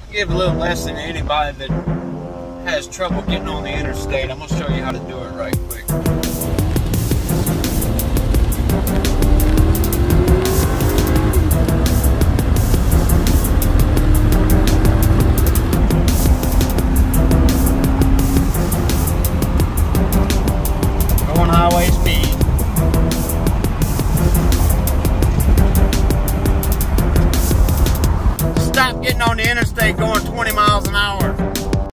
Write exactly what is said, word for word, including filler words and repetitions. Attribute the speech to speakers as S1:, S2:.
S1: give a little lesson to anybody that has trouble getting on the interstate. I'm going to show you how to do it right quick.